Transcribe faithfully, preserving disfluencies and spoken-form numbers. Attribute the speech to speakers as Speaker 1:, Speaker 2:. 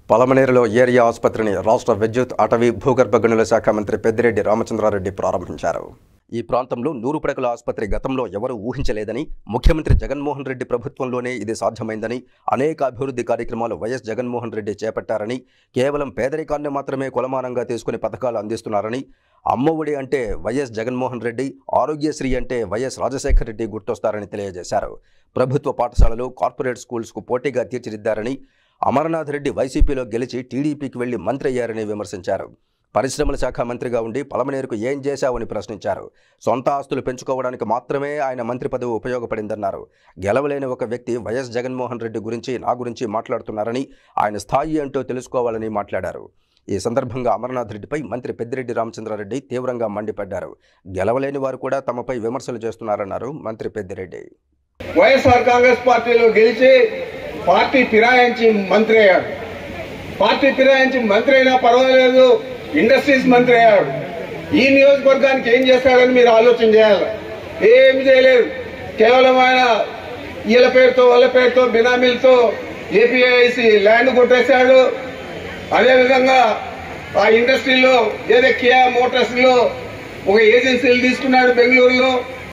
Speaker 1: పలమనేరులో area ఆసుపత్రిని రాష్ట్ర విద్యుత్ అటవీ భూగర్భ గనుల శాఖ మంత్రి పెద్దిరెడ్డి రామచంద్రారెడ్డి ప్రారంభించారు. ఈ ప్రాంతంలో నూరు పడకల ఆసుపత్రి గతంలో ఎవరూ ఊహించలేదని, ముఖ్యమంత్రి జగన్మోహన్ రెడ్డి ప్రభుత్వంలోనే ఇది సాధ్యమైందని, అనేక అభివృద్ధి కార్యక్రమాలు వైఎస్ జగన్మోహన్ రెడ్డి చేపట్టారని, కేవలం పేదరికాన్ని మాత్రమే కొలమానంగా తీసుకుని పథకాలు అందిస్తున్నారని, అమ్మఒడి అంటే వైఎస్ జగన్మోహన్ రెడ్డి, ఆరోగ్యశ్రీ అంటే వైఎస్ రాజశేఖర రెడ్డి గుర్తొస్తారని తెలియజేశారు. ప్రభుత్వ పాఠశాలలు కార్పొరేట్ స్కూల్స్కు పోటీగా తీర్చిదిద్దారని, అమర్నాథ్ రెడ్డి వైసీపీలో గెలిచి టీడీపీకి వెళ్లి మంత్రి అయ్యారని విమర్శించారు. పరిశ్రమల శాఖ మంత్రిగా ఉండి పలమనేరుకు ఏం చేశావని ప్రశ్నించారు. సొంత ఆస్తులు పెంచుకోవడానికి మాత్రమే ఆయన మంత్రి పదవి ఉపయోగపడిందన్నారు. గెలవలేని ఒక వ్యక్తి వైఎస్ జగన్మోహన్ రెడ్డి గురించి నా గురించి మాట్లాడుతున్నారని, ఆయన స్థాయి అంటూ తెలుసుకోవాలని మాట్లాడారు. ఈ సందర్భంగా అమర్నాథ్ రెడ్డిపై మంత్రి పెద్దిరెడ్డి రామచంద్రారెడ్డి తీవ్రంగా మండిపడ్డారు. గెలవలేని వారు కూడా తమపై విమర్శలు చేస్తున్నారన్నారు మంత్రి పెద్దిరెడ్డి.
Speaker 2: వైఎస్ఆర్ కాంగ్రెస్ పార్టీలో గెలిచి పార్టీ ఫిరాయించి మంత్రి అయ్యాడు. పార్టీ ఫిరాయించి మంత్రి అయినా పర్వాలేదు, ఇండస్ట్రీస్ మంత్రి అయ్యాడు. ఈ నియోజకవర్గానికి ఏం చేస్తాడని మీరు ఆలోచన చేయాలి. ఏమి చేయలేదు. కేవలం ఆయన వీళ్ళ పేరుతో వాళ్ళ పేరుతో బినామీలతో ఏపీఐసి ల్యాండ్ కొట్టేశాడు. అదేవిధంగా ఆ ఇండస్ట్రీలో ఏదో కియా మోటార్స్ లో ఒక ఏజెన్సీలు తీసుకున్నాడు బెంగళూరులో.